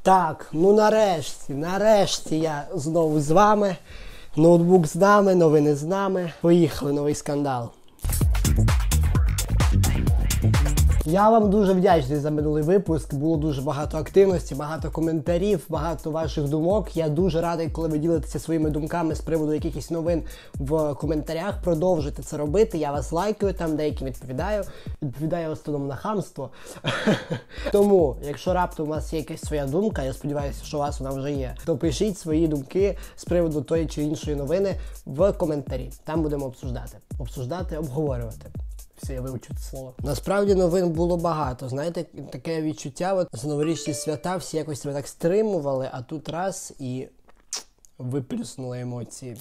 Так, ну нарешті я знову з вами. Ноутбук з нами, новини з нами. Поїхали, новий скандал. Я вам дуже вдячний за минулий випуск, було дуже багато активності, багато коментарів, багато ваших думок. Я дуже радий, коли ви ділитеся своїми думками з приводу якихось новин в коментарях. Продовжуйте це робити, я вас лайкаю, там деяким відповідаю. Відповідаю в основному на хамство. Тому, якщо раптом у вас є якась своя думка, я сподіваюся, що у вас вона вже є, то пишіть свої думки з приводу тої чи іншої новини в коментарі. Там будемо обсуждати, обговорювати. Я вивчу це слово. Насправді новин було багато. Знаєте, таке відчуття, от з новорічні свята всі якось себе так стримували, а тут раз і виплюснули емоції.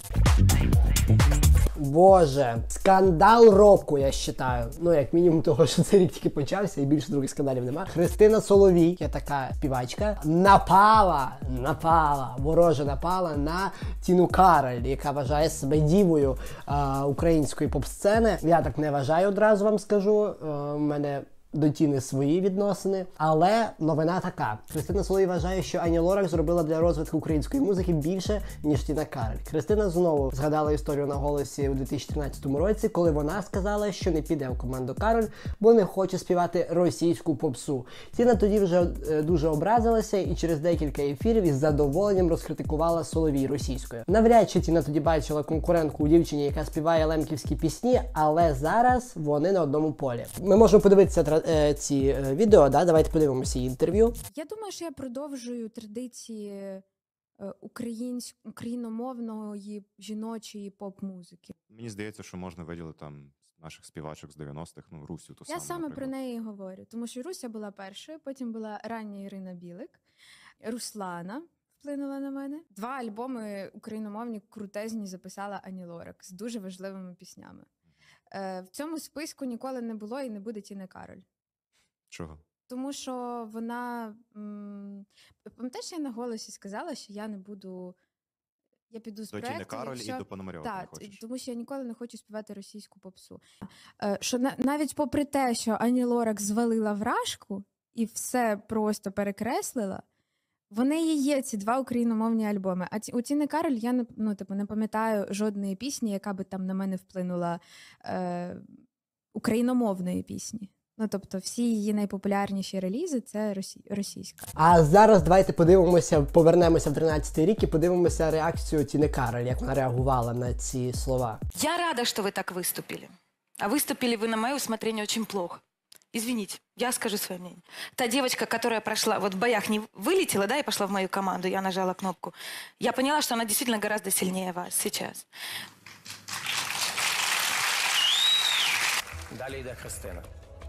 Боже, скандал року, я вважаю. Ну, як мінімум того, що цей рік тільки почався і більше других скандалів нема. Христина Соловій, є така співачка, вороже напала на Тіну Кароль, яка вважає себе дівою української поп-сцени. Я так не вважаю, одразу вам скажу. У мене до Тіни свої відносини, але новина така. Христина Соловій вважає, що Ані Лорак зробила для розвитку української музики більше, ніж Тіна Кароль. Христина знову згадала історію на «Голосі» у 2013 році, коли вона сказала, що не піде в команду Кароль, бо не хоче співати російську попсу. Тіна тоді вже дуже образилася і через декілька ефірів із задоволенням розкритикувала Соловій російською. Навряд чи Тіна тоді бачила конкурентку у дівчині, яка співає лемківські пісні, але зараз вони на одному полі. Ми можемо подивитися ці відео, да? Давайте подивимося її інтерв'ю. Я думаю, що я продовжую традиції україномовної жіночої поп-музики. Мені здається, що можна виділити там наших співачок з 90-х, ну, Русю ту саму, Я саме наприклад. про неї говорю, тому що Руся була першою, потім була рання Ірина Білик, Руслана вплинула на мене. 2 альбоми україномовні крутезні записала Ані Лорак з дуже важливими піснями. В цьому списку ніколи не було і не буде Тіни Кароль. Чого? Тому що вона... Пам'ятаєш, я на «Голосі» сказала, що я не буду... Я піду з проєкту, до Тіни Кароль і до Пономарьова так, не хочеш. тому що я ніколи не хочу співати російську попсу. Що навіть попри те, що Ані Лорак звалила вражку і все просто перекреслила, в неї є ці 2 україномовні альбоми. А у Тіни Кароль я не пам'ятаю жодної пісні, яка би там на мене вплинула україномовної пісні. Ну, тобто всі її найпопулярніші релізи – це російська. А зараз давайте повернемося в 13-й рік і подивимося реакцію Тіни Кароль, як вона реагувала на ці слова. Я рада, что вы так выступили. А выступили вы, на мое усмотрение, очень плохо. Извините, я скажу свое мнение. Та девочка, которая прошла, вот в боях не вылетела, да, и пошла в мою команду, я нажала кнопку, я поняла, что она действительно гораздо сильнее вас сейчас. Далі йде Христина.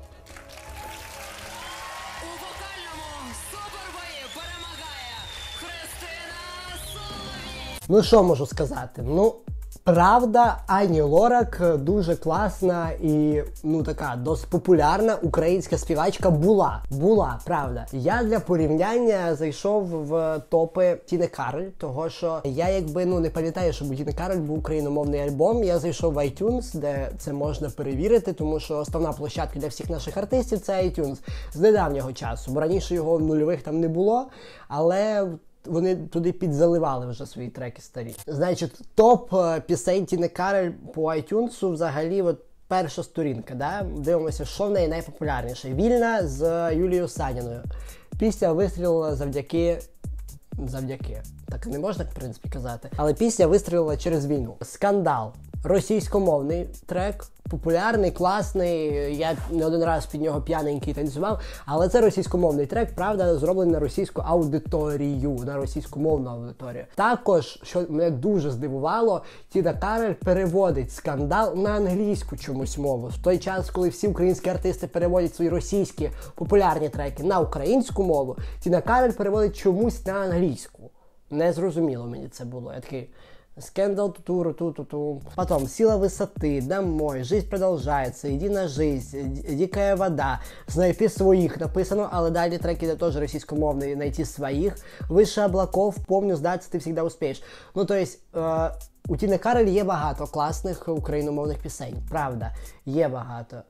У вокальному супербої перемагає Христина Соловій. Ну, що можу сказати? Ну, правда, Ані Лорак дуже класна і, така, досить популярна українська співачка була, правда. Я для порівняння зайшов в топи Тіни Кароль, того що я не пам'ятаю, щоб у Тіни Кароль був україномовний альбом. Я зайшов в iTunes, де це можна перевірити, тому що основна площадка для всіх наших артистів – це iTunes з недавнього часу, бо раніше його в нульових там не було, але... Вони туди підзаливали вже свої треки старі. Значить, топ пісень Тіни Кароль по iTunes взагалі перша сторінка, да? Дивимося, що в неї найпопулярніше. «Вільна» з Юлією Саніною. Пісня вистрілила завдяки. Так не можна, в принципі, казати. Але пісня вистрілила через війну. «Скандал». Російськомовний трек. Популярний, класний, я не один раз під нього п'яненький танцював, але це російськомовний трек, правда, зроблений на російську аудиторію, на російськомовну аудиторію. Також, що мене дуже здивувало, Тіна Кароль переводить «Скандал» на англійську чомусь мову. В той час, коли всі українські артисти переводять свої російські популярні треки на українську мову, Тіна Кароль переводить чомусь на англійську. Незрозуміло мені це було. Я такий... Скандал, ту-ту-ту-ту. Потом «Сила высоты», «Домой», «Жизнь продолжается», «Иди на жизнь», «Дикая вода», «Знайти своїх» написано, але далі треки де теж російськомовний, «Найти своїх», «Вище облаков», «Помню, сдаться, ты всегда успеешь». Ну, то есть, у Тіни Кароль є багато класних україномовних пісень, правда, є багато.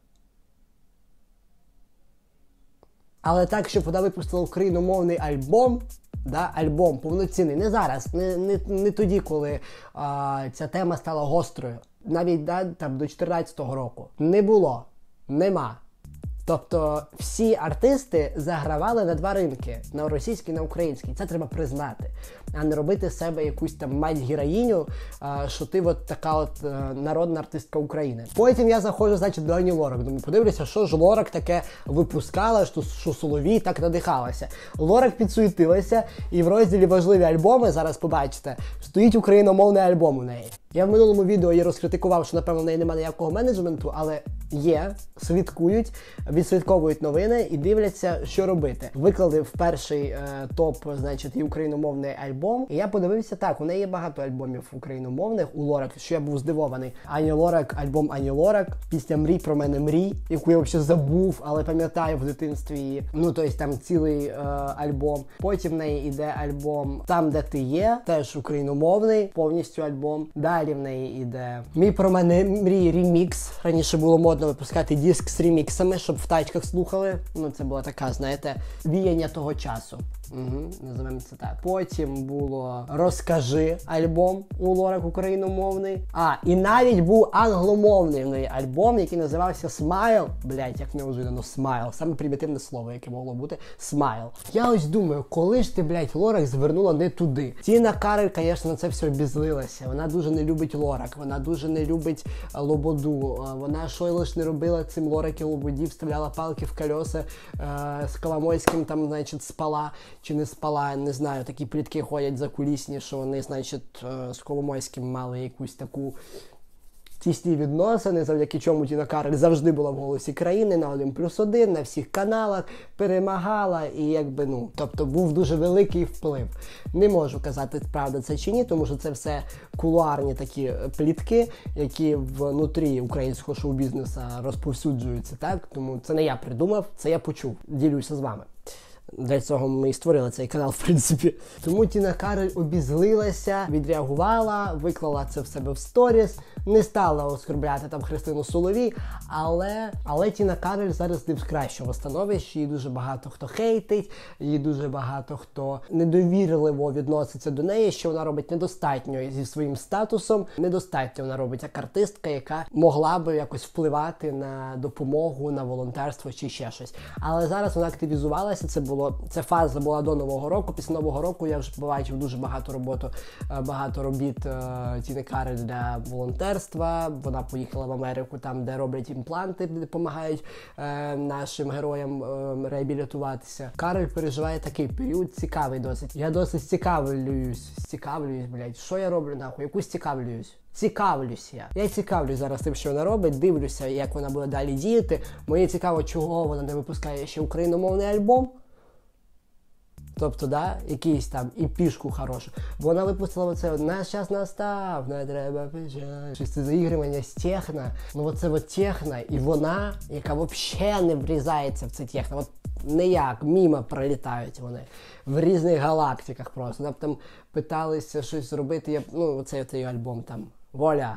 Але так, щоб вона випустила україномовний альбом, да, альбом повноцінний, не зараз, не тоді, коли ця тема стала гострою, навіть там, до 14-го року. Не було, нема. Тобто всі артисти загравали на два ринки, на російський і на український. Це треба признати, а не робити з себе якусь там мать-героїню, що ти от така от народна артистка України. Потім я заходжу, значить, до Ані Лорак. Думаю, подивлюся, що ж Лорак таке випускала, що Соловій так надихалася. Лорак підсуетилася, і в розділі «Важливі альбоми», зараз побачите, стоїть україномовний альбом у неї. Я в минулому відео її розкритикував, що, напевно, в неї немає ніякого менеджменту, але є, слідкують, відслідковують новини і дивляться, що робити. Виклали в перший топ, значить, і україномовний альбом. І я подивився, так, у неї є багато альбомів україномовних у Лорак, що я був здивований. Ані Лорак, альбом Ані Лорак, пісня «Мрій про мене, мрій», яку я взагалі забув, але пам'ятаю в дитинстві її. Ну, тобто там цілий альбом. Потім в неї йде альбом «Там, де ти є», теж україномовний, повністю альбом. Далі в неї йде «Мій про мене, мрій» ремікс. Раніше було модно випускати диск з реміксами, щоб в тачках слухали. Ну, це була така, знаєте, віяння того часу. Називаємо це так. Потім було «Розкажи» альбом у Лорак україномовний. І навіть був англомовний альбом, який називався «Smile». Блять, як неожиданно, «Smile». Саме примітивне слово, яке могло бути «Smile». Я ось думаю, коли ж ти, блять, Лорак звернула не туди. Тіна Кароль, звісно, на це все обізлилася. Вона дуже не любить Лорак, вона дуже не любить Лободу. Вона що лиш не робила цим Лорак і Лободі, вставляла палки в колеса, з Коломойським там, значить, спала. Чи не спала, не знаю, такі плітки ходять закулісні, що вони, значить, з Коломойським мали якусь таку тісні відносини, завдяки чому Тіна Кароль завжди була в «Голосі країни», на 1+1, на всіх каналах, перемагала і якби, ну, тобто був дуже великий вплив. Не можу казати, правда це чи ні, тому що це все кулуарні такі плітки, які внутрі українського шоу-бізнесу розповсюджуються, так? Тому це не я придумав, це я почув. Ділюся з вами. Для цього ми і створили цей канал, в принципі. Тому Тіна Кароль обізлилася, відреагувала, виклала це в себе в сторіс, не стала оскорбляти там Христину Соловій, але Тіна Кароль зараз не в кращому становищі, її дуже багато хто хейтить, її дуже багато хто недовірливо відноситься до неї, що вона робить недостатньо зі своїм статусом, недостатньо вона робить як артистка, яка могла би якось впливати на допомогу, на волонтерство чи ще щось. Але зараз вона активізувалася, ця фаза була до Нового року. Після Нового року я вже побачив дуже багато робіт Тіни Кароль для волонтерства. Вона поїхала в Америку, там, де роблять імпланти, де допомагають нашим героям реабілітуватися. Кароль переживає такий період цікавий досить. Я досить цікавлююсь, блядь, що я роблю нахуй, якусь цікавлюсь я. Я цікавлюсь зараз тим, що вона робить, дивлюся, як вона буде далі діяти. Мені цікаво, чого вона не випускає ще україномовний альбом. Тобто, да, якийсь там і пішку хорошу. Бо вона випустила оце «Наш час настав, не треба печаль». Щось це заігрування з техно. Ну оце от техно, і вона, яка взагалі не врізається в це техно. От ніяк, мимо пролітають вони. В різних галактиках просто. Вона б там питалися щось зробити, оцей її альбом там «Воля».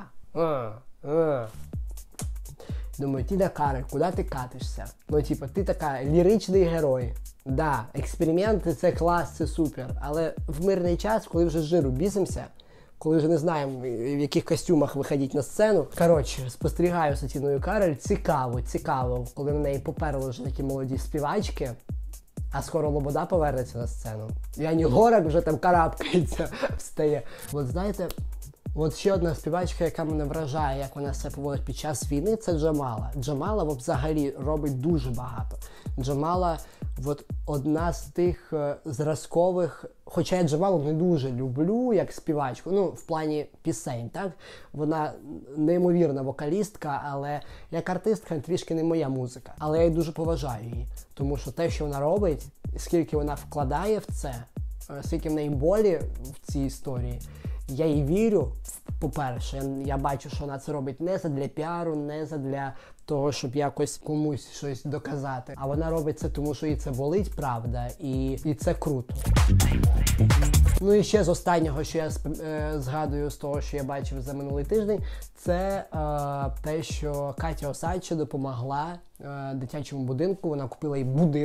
Думаю, Тіна Кароль, куди ти катишся? Ну, типу, ти така ліричний герой. Да, експерименти – це клас, це супер. Але в мирний час, коли вже з жиру бісимося, коли вже не знаємо, в яких костюмах виходить на сцену. Коротше, спостерігаю за Тіною Кароль. Цікаво, коли на неї поперли вже такі молоді співачки, а скоро Лобода повернеться на сцену. І Ані Лорак вже там карабкається, встає. От знаєте, от ще одна співачка, яка мене вражає, як вона себе поводить під час війни, це Джамала. Джамала взагалі робить дуже багато. Джамала одна з тих зразкових, хоча я Джамалу не дуже люблю як співачку, в плані пісень, так? Вона неймовірна вокалістка, але як артистка трішки не моя музика. Але я її дуже поважаю її, тому що те, що вона робить, скільки вона вкладає в це, скільки в неї болі в цій історії, я їй вірю, по-перше, я бачу, що вона це робить не задля піару, не задля того, щоб якось комусь щось доказати. А вона робить це, тому що їй це болить, правда, і це круто. Ну і ще з останнього, що я згадую з того, що я бачив за минулий тиждень, це те, що Катя Осадча допомогла дитячому будинку, вона купила їй будинок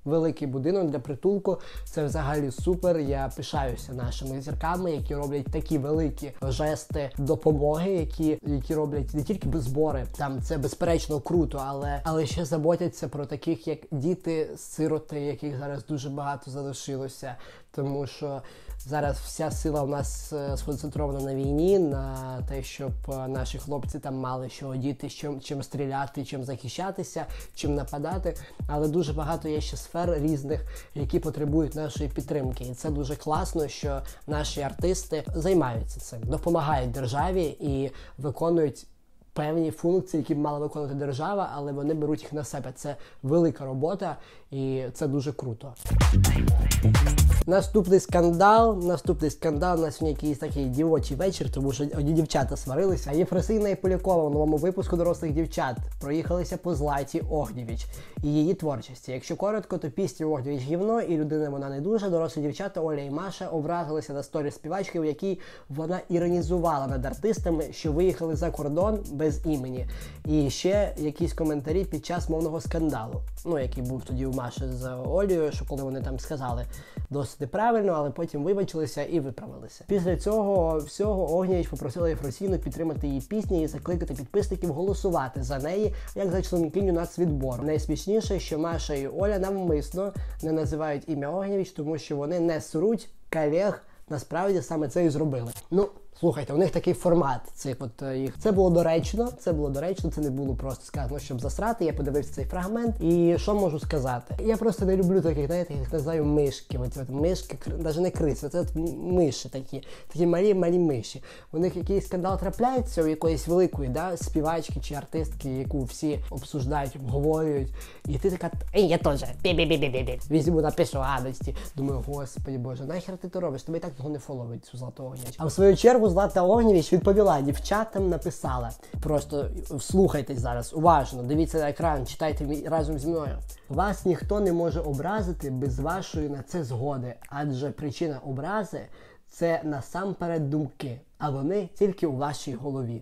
великий будинок для притулку. Це взагалі супер. Я пишаюся нашими зірками, які роблять такі великі жести допомоги, які роблять не тільки збори, там це безперечно круто, але ще заботяться про таких, як діти-сироти, яких зараз дуже багато залишилося. Тому що зараз вся сила у нас сконцентрована на війні, на те, щоб наші хлопці там мали що одіти, чим стріляти, чим захищатися, чим нападати. Але дуже багато є ще сфер різних, які потребують нашої підтримки. І це дуже класно, що наші артисти займаються цим, допомагають державі і виконують певні функції, які б мала виконувати держава, але вони беруть їх на себе. Це велика робота і це дуже круто. Наступний скандал. У нас сьогодні якийсь такий дівочий вечір, тому що одні дівчата сварилися. Єфросинія і Полякова у новому випуску «Дорослих дівчат» проїхалися по Златі Огнєвіч і її творчості. Якщо коротко, то пісня Огнєвіч гівно і людина вона не дуже. Дорослі дівчата Оля і Маша образилися на сторі співачки, в якій вона іронізувала над артистами, що виїхали за кордон без імені. І ще якісь коментарі під час мовного скандалу, який був тоді у Маші з Олею, що коли вони там сказали досить неправильно, але потім вибачилися і виправилися. Після цього всього Огнєвіч попросила Єфросинію підтримати її пісні і закликати підписників голосувати за неї, як за членкиню нацвідбору. Найсмішніше, що Маша і Оля навмисно не називають ім'я Огнєвіч, тому що вони не сруть колег, насправді саме це і зробили. Слухайте, у них такий формат цих їх. Це було доречно, це не було просто сказано, щоб засрати. Я подивився цей фрагмент і що можу сказати? Я просто не люблю таких, знаєте, їх називаю мишки. Мишки, навіть не криси, це миші такі малі миші. У них якийсь скандал трапляється у якоїсь великої, співачки чи артистки, яку всі обсуждають, обговорюють. І ти така, я теж, візьму, напишу гадості. Думаю, господи боже, нахер ти то робиш? Тобі і так того не фоловить цю Злату Огнєвіч. А в свою чергу Злата Огнєвіч відповіла дівчатам, написала. Просто слухайтесь зараз, уважно, дивіться на екран, читайте разом зі мною. Вас ніхто не може образити без вашої на це згоди, адже причина образи – це насамперед думки, а вони тільки у вашій голові.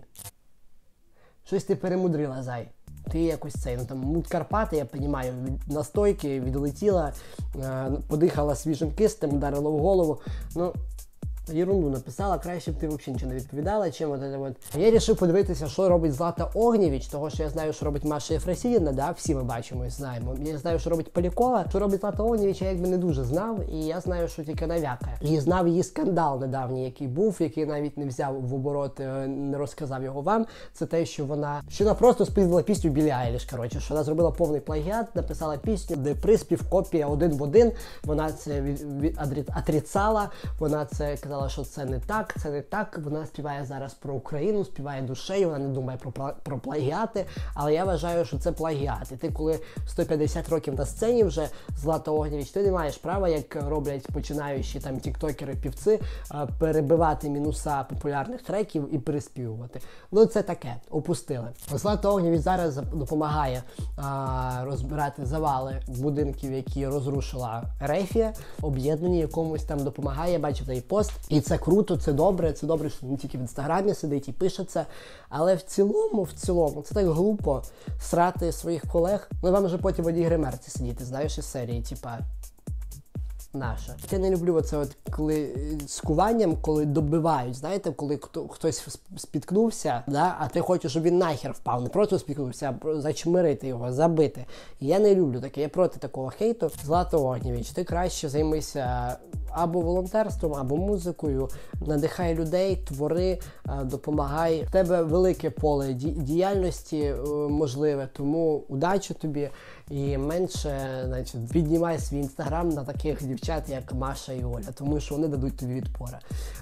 Щось ти перемудрила, зай. Ти якось Мут Карпати, я розумію, настойки, відлетіла, подихала свіжим кистем, вдарила в голову. Єрунду написала, краще б ти взагалі нічого не відповідала, чим Я вирішив подивитися, що робить Злата Огнєвіч, того, що я знаю, що робить Маша Єфросинівна, всі ми бачимо і знаємо. Я знаю, що робить Полякова, що робить Злата Огнєвіч, я якби не дуже знав, і я знаю, що тільки навякає. І знав її скандал недавній, який був, який навіть не взяв в оборот, не розказав його вам. Це те, що вона просто спіздила пісню Біллі Айліш, що вона зробила повний плагіат, написала пісню, де приспів, копія один в один, вона це отрицала, вона це казала, що це не так, вона співає зараз про Україну, співає душею, вона не думає про плагіати, але я вважаю, що це плагіат. І ти, коли 150 років на сцені вже, Злата Огнєвіч, ти не маєш права, як роблять починаючі тіктокери-півці, перебивати мінуса популярних треків і переспівувати. Це таке, опустили. Злата Огнєвіч зараз допомагає розбирати завали будинків, які розрушила Ерефія, об'єднані якомусь там допомагає, бачив цей пост. І це круто, це добре, що не тільки в інстаграмі сидить і пише це, але в цілому, це так глупо срати своїх колег. Вам же потім в одній гримерці сидіти, знаєш, із серії, наша. Я не люблю коли з куванням, коли добивають, знаєте, коли хтось спіткнувся, а ти хочеш, щоб він нахер впав, не просто спіткнувся, а зачмирити його, забити. І я не люблю таке, я проти такого хейту. Злата Огнєвіч, ти краще займися або волонтерством, або музикою, надихай людей, твори, допомагай. В тебе велике поле діяльності можливе, тому удачі тобі і менше, піднімай свій інстаграм на таких дівчат, як Маша і Оля, тому що вони дадуть тобі відпора.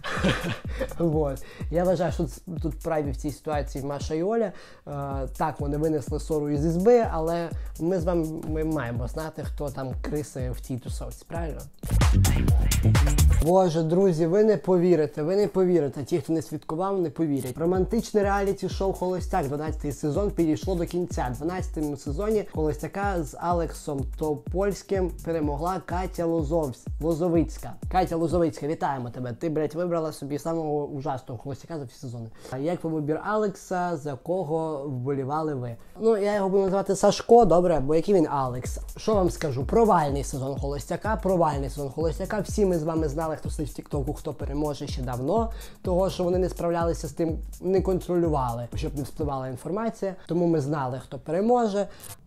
Я вважаю, що тут праві в цій ситуації Маша і Оля. Так, вони винесли ссору із ізби, але ми з вами маємо знати, хто там криси в тій тусовці, правильно? Боже, друзі, ви не повірите. Ті, хто не слідкував, не повірять. Романтичне реаліті-шоу «Холостяк» 12-й сезон підійшло до кінця. В 12-му сезоні «Холостяка» з Алексом Топольським перемогла Катя Лозовицька. Катя Лозовицька, вітаємо тебе. Ти, блядь, вибрала собі самого ужасного холостяка за всі сезони. А як вам вибір Алекса, за кого вболівали ви? Ну, я його буду називати Сашко, добре, бо який він Алекс. Що вам скажу? Провальний сезон холостяка. Всі ми з вами знали, хто сидить в Тіктоку, хто переможе ще давно. Того, що вони не справлялися з тим, не контролювали, щоб не впливала інформація. Тому ми знали, хто переможе.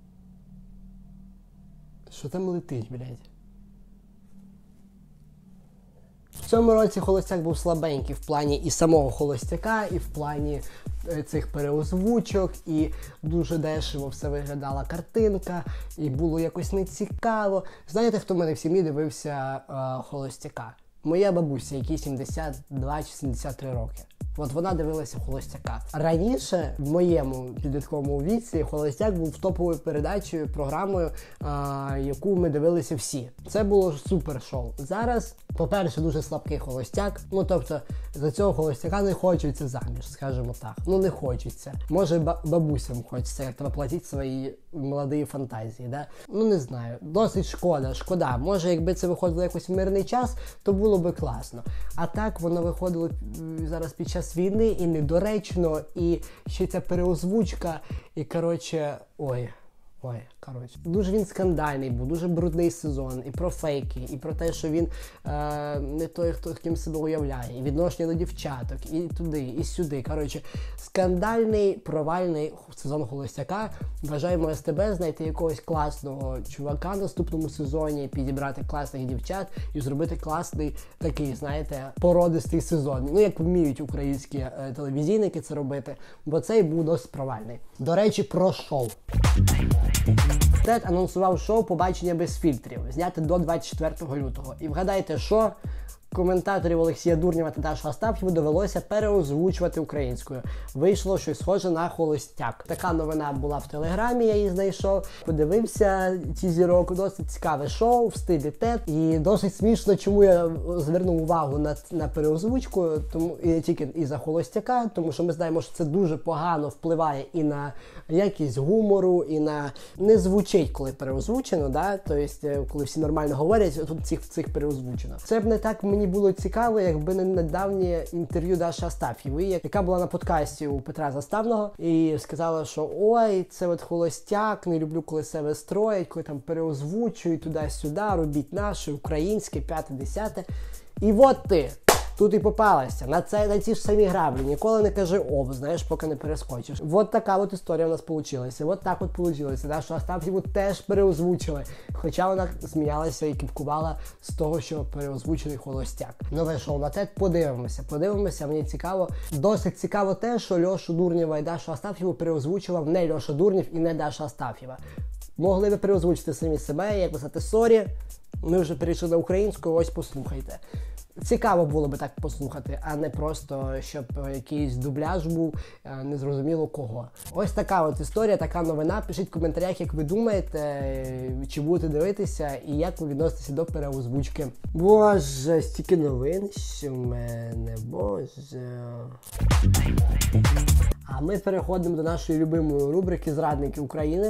Що там летить, блядь? В цьому році холостяк був слабенький в плані і самого холостяка, і в плані цих переозвучок, і дуже дешево все виглядала картинка, і було якось нецікаво. Знаєте, хто в мене в сім'ї дивився холостяка? Моя бабуся, якій 72 чи 73 роки. От вона дивилася «Холостяка». Раніше, в моєму підлітковому віці, «Холостяк» був топовою передачею, програмою, яку ми дивилися всі. Це було супер шоу. Зараз, по-перше, дуже слабкий «Холостяк». Ну, тобто, за цього «Холостяка» не хочеться заміж, скажімо так. Ну, не хочеться. Може, бабусям хочеться як-то воплотити свої молоді фантазії, да? Ну, не знаю. Досить шкода. Може, якби це виходило якось в мирний час, то було би класно. А так, воно виходило зараз під час війни і недоречно, і ще ця переозвучка, і, коротше, дуже він скандальний був, дуже брудний сезон, і про фейки, і про те, що він не той, хто ким себе уявляє, і відношення до дівчаток, і туди, і сюди. Коротше, скандальний, провальний сезон «Холостяка». Бажаємо СТБ знайти якогось класного чувака в наступному сезоні, підібрати класних дівчат і зробити класний такий, знаєте, породистий сезон. Ну, як вміють українські телевізійники це робити, бо цей був досить провальний. До речі, про шоу. Тед анонсував шоу «Побачення без фільтрів», зняте до 24 лютого. І вгадайте, що? Коментаторів Олексія Дурнєва та Дашу Астаф'єву довелося переозвучувати українською. Вийшло щось схоже на «Холостяк». Така новина була в Телеграмі, я її знайшов. Подивився ці зірок, досить цікаве шоу в стилі Тед. І досить смішно, чому я звернув увагу на переозвучку, тому і не тільки і за «Холостяка», тому що ми знаємо, що це дуже погано впливає і на якість гумору, і на... Не звучить, коли переозвучено, да? Тобто, коли всі нормально говорять, тут цих переозвучено. Це б не так мені було цікаво, якби не недавнє інтерв'ю Даші Астаф'євої, яка була на подкасті у Петра Заставного, і сказала, що ой, це от «Холостяк, не люблю, коли себе строять, коли там переозвучують туди-сюди, робіть наше, українське, 5-10. І от ти! Тут і попалася на ці ж самі граблі. Ніколи не кажи «оп», знаєш, поки не перескочиш. Вот така от історія у нас получилася. Вот так от получилося. Дашу Астаф'єву теж переозвучили. Хоча вона сміялася і кіпкувала з того, що переозвучений «Холостяк». Нове шоу на ТЕД. Подивимося, мені цікаво. Досить цікаво те, що Льошу Дурнєва і Дашу Астаф'єву переозвучував не Льоша Дурнєв і не Даша Астаф'єва. Могли би переозвучити самі себе, як писати «сорі». Ми вже перейшли на українську, ось послухайте. Цікаво було би так послухати, а не просто, щоб якийсь дубляж був, незрозуміло кого. Ось така от історія, така новина. Пишіть в коментарях, як ви думаєте, чи будете дивитися, і як ви відноситеся до переозвучки. Боже, стільки новин, що в мене, боже. А ми переходимо до нашої любимої рубрики «Зрадники України».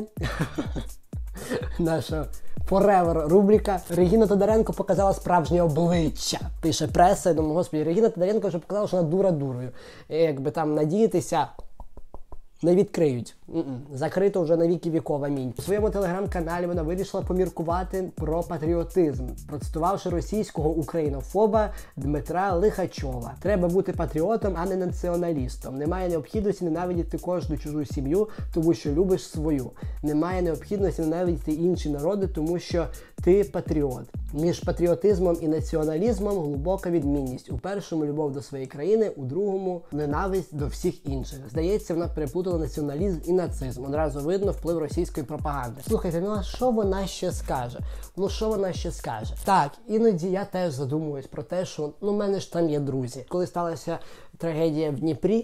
Наша forever рубрика. Регіна Тодоренко показала справжнє обличчя. Пише преса. Я думаю, господи, Регіна Тодоренко вже показала, що вона дура дурою. І якби там надіятися, не відкриють. Закрито вже на віки віков, амінь. У своєму телеграм-каналі вона вирішила поміркувати про патріотизм, процитувавши російського українофоба Дмитра Лихачова. Треба бути патріотом, а не націоналістом. Немає необхідності ненавидіти кожну чужу сім'ю, тому що любиш свою. Немає необхідності ненавидіти інші народи, тому що ти патріот. Між патріотизмом і націоналізмом глибока відмінність. У першому – любов до своєї країни, у другому – ненависть до всіх інших. Здається, вона переплутала націоналізм і нацизм. Одразу видно вплив російської пропаганди. Слухайте, ну а що вона ще скаже? Так, іноді я теж задумуюсь про те, що в мене ж там є друзі. Коли сталася трагедія в Дніпрі,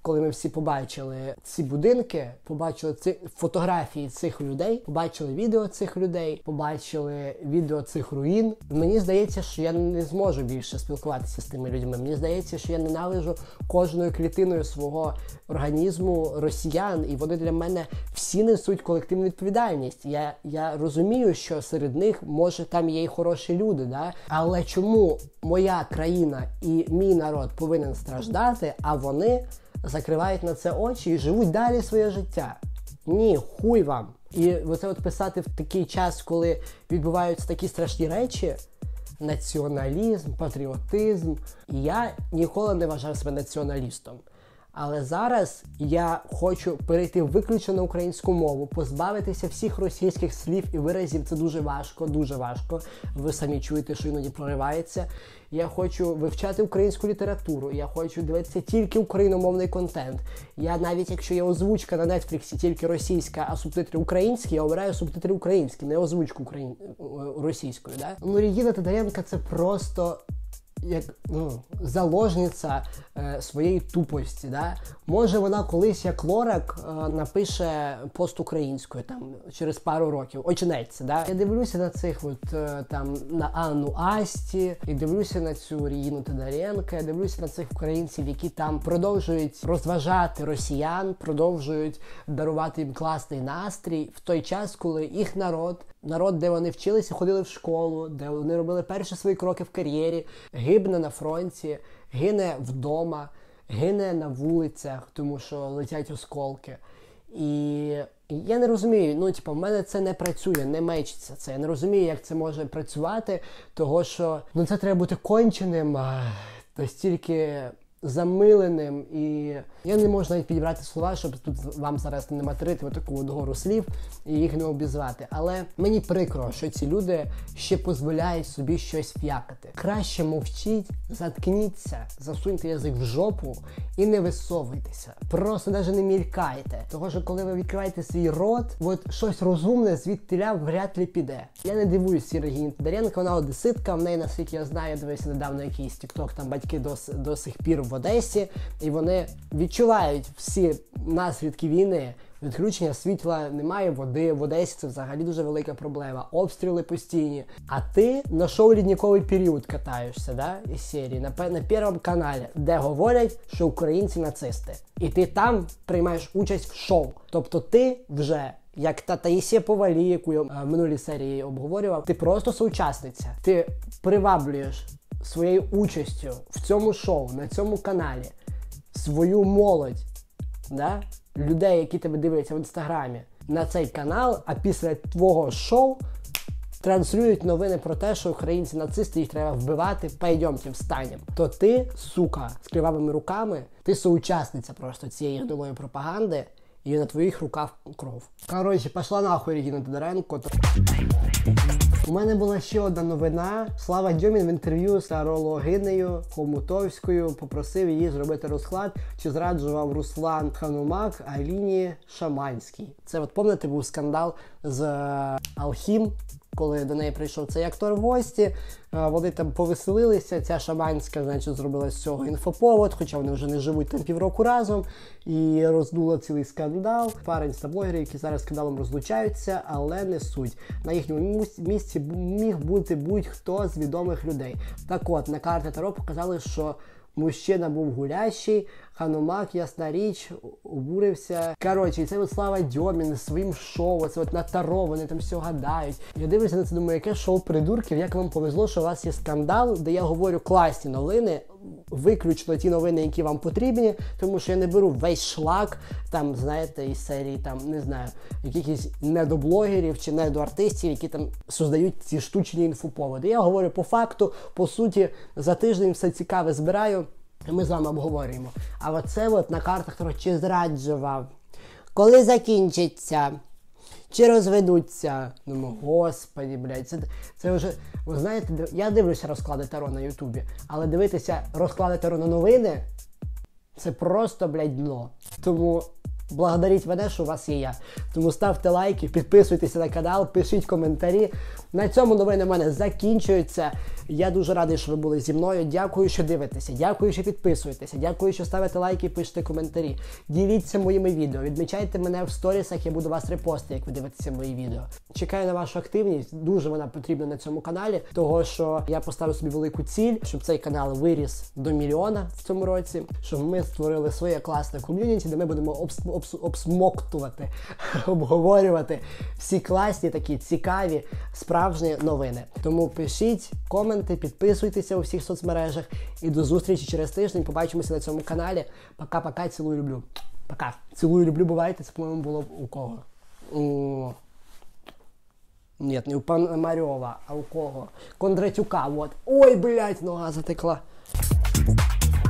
коли ми всі побачили ці будинки, побачили ці фотографії цих людей, побачили відео цих людей, побачили відео цих руїн, мені здається, що я не зможу більше спілкуватися з тими людьми. Мені здається, що я ненавижу кожною клітиною свого організму росіян, і вони для мене всі несуть колективну відповідальність. Я розумію, що серед них, може, там є і хороші люди, да? Але чому моя країна і мій народ повинен страждати, а вони закривають на це очі і живуть далі своє життя? Ні, хуй вам. І оце от писати в такий час, коли відбуваються такі страшні речі, націоналізм, патріотизм. Я ніколи не вважав себе націоналістом. Але зараз я хочу перейти виключно на українську мову, позбавитися всіх російських слів і виразів. Це дуже важко, дуже важко. Ви самі чуєте, що іноді проривається. Я хочу вивчати українську літературу, я хочу дивитися тільки україномовний контент. Я навіть, якщо є озвучка на Нетфліксі тільки російська, а субтитри українські, я обираю субтитри українські, не озвучку російською. Да? Ну, Регіна Тодоренко – це просто як заложниця своєї тупості. Да? Може вона колись, як Лорак, напише пост українською там, через пару років, очнеться. Да? Я дивлюся на цих там, на Анну Асті, і дивлюся на цю Регіну Тодоренко, я дивлюся на цих українців, які там продовжують розважати росіян, продовжують дарувати їм класний настрій в той час, коли їх народ, де вони вчилися, ходили в школу, де вони робили перші свої кроки в кар'єрі, гибне на фронті, гине вдома, гине на вулицях, тому що летять осколки. І я не розумію, в мене це не працює, не мечиться це. Я не розумію, як це може працювати, того що, це треба бути конченим, настільки замиленим, і я не можу навіть підібрати слова, щоб тут вам зараз не материти таку гору слів і їх не обізвати. Але мені прикро, що ці люди ще дозволяють собі щось в'якати. Краще мовчіть, заткніться, засуньте язик в жопу і не висовуйтеся. Просто навіть не мількайте. Того, що коли ви відкриваєте свій рот, щось розумне звідтіля вряд ли піде. Я не дивуюсь цій Регіні Тодоренко, вона одеситка, в неї, наскільки я знаю, дивився недавно якийсь тікток, там батьки до сих пір в Одесі, і вони відчувають всі наслідки війни. Відключення світла, немає води, в Одесі це взагалі дуже велика проблема, обстріли постійні. А ти на шоу «Лідниковий період» катаєшся, да, із серії, на Першому каналі, де говорять, що українці нацисти. І ти там приймаєш участь в шоу. Тобто ти вже, як та Таїсія Повалій, яку я в минулій серії обговорював, ти просто соучасниця. Ти приваблюєш своєю участю в цьому шоу, на цьому каналі, свою молодь, да? Людей, які тебе дивляться в інстаграмі, на цей канал, а після твого шоу транслюють новини про те, що українці нацисти, їх треба вбивати, пойдемте, встанем. То ти, сука, з кривавими руками, ти соучасниця просто цієї нової пропаганди, і на твоїх руках кров. Коротше, пішла нахуй Регіна Тодоренко. У мене була ще одна новина. Слава Дьомін в інтерв'ю з тарологинею Хомутовською попросив її зробити розклад, чи зраджував Руслан Ханумак Аліні Шаманській. Це пам'ятаєте, був скандал з Алхім, коли до неї прийшов цей актор в гості, вони там повеселилися, ця Шаманська, значить, зробила з цього інфоповод, хоча вони вже не живуть там півроку разом, і роздула цілий скандал. Пара інстаблогерів, які зараз скандалом розлучаються, але не суть. На їхньому місці міг бути будь-хто з відомих людей. Так от, на карті Таро показали, що мужчина був гулящий, Ханумак, ясна річ, обурився. Коротше, і це Слава Дьомін своїм шоу, це на Таро, вони там все гадають. Я дивлюся на це, думаю, яке шоу придурків, як вам повезло, що у вас є скандал, де я говорю класні новини, виключно ті новини, які вам потрібні, тому що я не беру весь шлак, там, знаєте, із серії, там, не знаю, якихось недоблогерів чи недоартистів, які там создають ці штучні інфоповоди. Я говорю по факту, по суті, за тиждень все цікаве збираю, і ми з вами обговорюємо. А оце на картах, чи зраджував, коли закінчиться, чи розведуться. Думаю, господі, блядь, це вже, ви знаєте, я дивлюся розклади Таро на Ютубі, але дивитися розклади Таро на новини, це просто, блядь, дно. Тому благодаріть мене, що у вас є я. Тому ставте лайки, підписуйтесь на канал, пишіть коментарі. На цьому новини в мене закінчуються. Я дуже радий, що ви були зі мною. Дякую, що дивитеся. Дякую, що підписуєтеся. Дякую, що ставите лайки і пишете коментарі. Діліться моїми відео. Відмічайте мене в сторісах, я буду вас репостити, як ви дивитеся мої відео. Чекаю на вашу активність. Дуже вона потрібна на цьому каналі, того що я поставив собі велику ціль, щоб цей канал виріс до 1 мільйона в цьому році, щоб ми створили своє класне ком'юніті, де ми будемо обсмоктувати, обговорювати всі класні, такі цікаві, справжні новини. Тому пишіть коменти, підписуйтеся у всіх соцмережах і до зустрічі через тиждень. Побачимося на цьому каналі. Пока-пока, цілую, люблю. Пока. Цілую, люблю, бувайте. Це, по-моєму, було у кого? Ні, не у Пономарьова, а у кого? Кондратюка, вот. Ой, блядь, нога затекла.